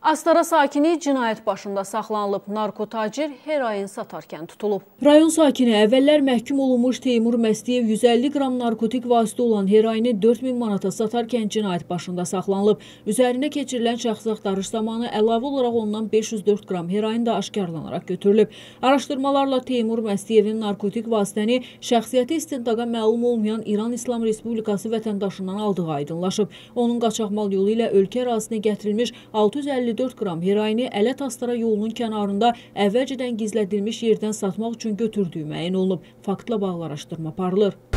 Astara sakini cinayət başında saxlanılıb, narkotacir heroin satarkən tutulub. Rayon sakini əvvəllər məhkum olunmuş Teymur Məstiyev 150 qram narkotik vasitə olan heroini 4000 manata satarkən cinayət başında saxlanılıb. Üzərinə keçirilən şəxsi axtarış zamanı əlavə olaraq ondan 504 qram heroin də aşkarlanaraq götürülüb. Araşdırmalarla Teymur Məstiyevin narkotik vasitəni şəxsiyyəti istintaqa məlum olmayan İran İslam Respublikası vətəndaşından aldığı aydınlaşıb. Onun qaçaqmal yolu ilə ölkə ərazisinə gətirilmiş 654 qram heroini Ələt-Astara yolunun kənarında əvvəlcədən gizlədilmiş yerdən satmaq üçün götürdüyü müəyyən olunub. Faktla bağlı araşdırma aparılır.